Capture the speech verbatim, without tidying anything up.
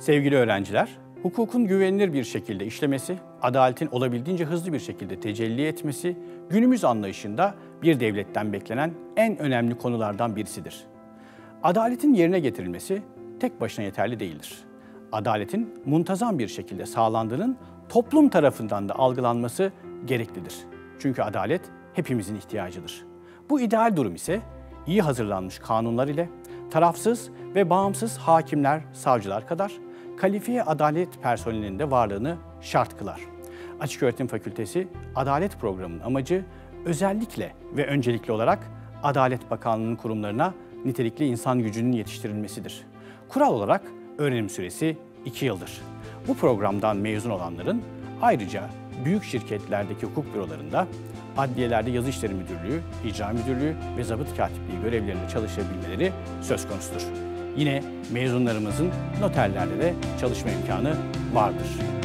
Sevgili öğrenciler, hukukun güvenilir bir şekilde işlemesi, adaletin olabildiğince hızlı bir şekilde tecelli etmesi, günümüz anlayışında bir devletten beklenen en önemli konulardan birisidir. Adaletin yerine getirilmesi tek başına yeterli değildir. Adaletin muntazam bir şekilde sağlandığının toplum tarafından da algılanması gereklidir. Çünkü adalet hepimizin ihtiyacıdır. Bu ideal durum ise iyi hazırlanmış kanunlar ile tarafsız ve bağımsız hakimler, savcılar kadar kalifiye adalet personelinin de varlığını şart kılar. Açıköğretim Fakültesi Adalet Programı'nın amacı özellikle ve öncelikli olarak Adalet Bakanlığı'nın kurumlarına nitelikli insan gücünün yetiştirilmesidir. Kural olarak öğrenim süresi iki yıldır. Bu programdan mezun olanların ayrıca büyük şirketlerdeki hukuk bürolarında, adliyelerde yazı işleri müdürlüğü, icra müdürlüğü ve zabıt katipliği görevlerinde çalışabilmeleri söz konusudur. Yine mezunlarımızın noterlerde de çalışma imkanı vardır.